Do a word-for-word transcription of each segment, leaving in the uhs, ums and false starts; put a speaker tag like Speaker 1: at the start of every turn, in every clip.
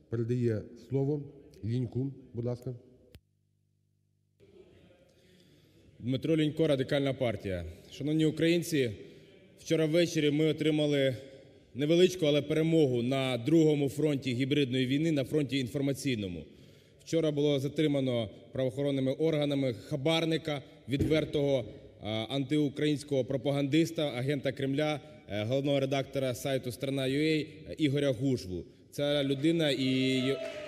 Speaker 1: передає слово Ліньку, будь ласка.
Speaker 2: Дмитро Лінько, Радикальна партія. Шановні українці, вчора ввечері ми отримали невеличку, але перемогу на другому фронті гібридної війни, на фронті інформаційному. Вчора було затримано правоохоронними органами хабарника, відвертого антиукраїнського пропагандиста, агента Кремля, головного редактора сайту Страна.ua Ігоря Гужву. Ця людина і,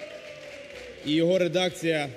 Speaker 2: і його редакція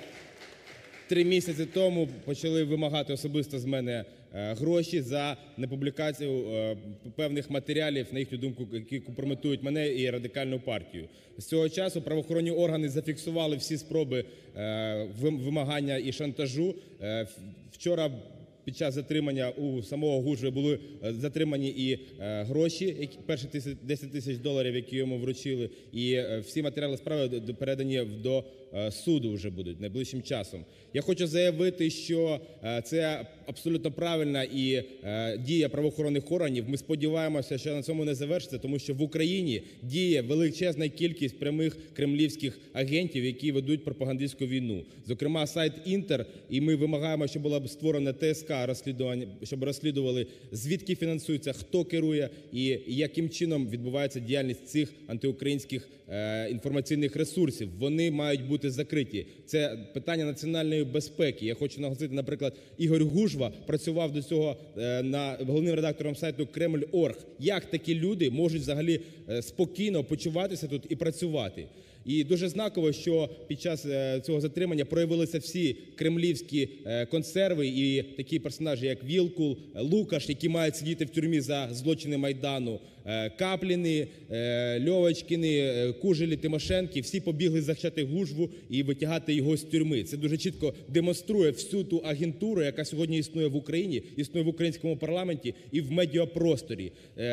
Speaker 2: три місяці тому почали вимагати особисто з мене гроші за непублікацію певних матеріалів, на їхню думку, які компрометують мене і Радикальну партію. З цього часу правоохоронні органи зафіксували всі спроби вимагання і шантажу. Вчора під час затримання у самого Гужви були затримані і гроші, перші десять тисяч доларів, які йому вручили, і всі матеріали справи передані до суду вже будуть найближчим часом. Я хочу заявити, що це абсолютно правильна і дія правоохоронних органів. Ми сподіваємося, що на цьому не завершиться, тому що в Україні діє величезна кількість прямих кремлівських агентів, які ведуть пропагандистську війну. Зокрема, сайт «Інтер», і ми вимагаємо, щоб була створена ТСК, розслідування, щоб розслідували, звідки фінансується, хто керує і яким чином відбувається діяльність цих антиукраїнських е, інформаційних ресурсів. Вони мають бути закриті. Це питання національної безпеки. Я хочу наголосити, наприклад, Ігор Гужва працював до цього е, на головним редактором сайту Кремль крапка орг. Як такі люди можуть взагалі е, спокійно почуватися тут і працювати? І дуже знаково, що під час цього затримання проявилися всі кремлівські консерви і такі персонажі, як Вілкул, Лукаш, які мають сидіти в тюрмі за злочини Майдану, Капліни, Льовочкіни, Кужелі, Тимошенки, всі побігли захищати Гужву і витягати його з тюрми. Це дуже чітко демонструє всю ту агентуру, яка сьогодні існує в Україні, існує в українському парламенті і в медіапросторі.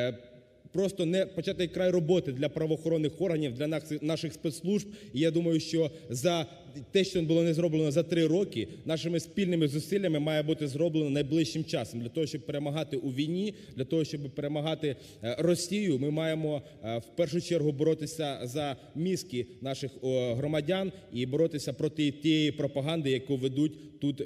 Speaker 2: Просто не початий край роботи для правоохоронних органів, для наших спецслужб. І я думаю, що за те, що було не зроблено за три роки, нашими спільними зусиллями має бути зроблено найближчим часом. Для того, щоб перемагати у війні, для того, щоб перемагати Росію, ми маємо в першу чергу боротися за мізки наших громадян і боротися проти тієї пропаганди, яку ведуть тут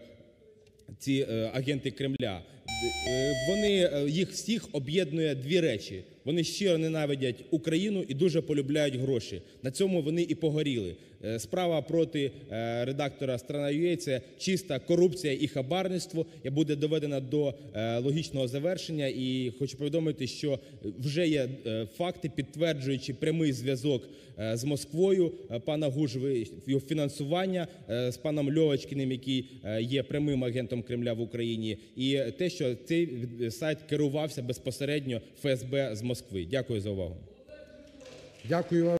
Speaker 2: ці агенти Кремля. Вони, їх всіх об'єднує дві речі. Вони щиро ненавидять Україну і дуже полюбляють гроші. На цьому вони і погоріли. Справа проти редактора Страна.ua – це чиста корупція і хабарництво, і буде доведена до логічного завершення. І хочу повідомити, що вже є факти, підтверджуючи прямий зв'язок з Москвою пана Гужви, його фінансування з паном Льовочкіним, який є прямим агентом Кремля в Україні, і те, що цей сайт керувався безпосередньо ФСБ з Москви. Дякую за увагу.
Speaker 1: Дякую вам.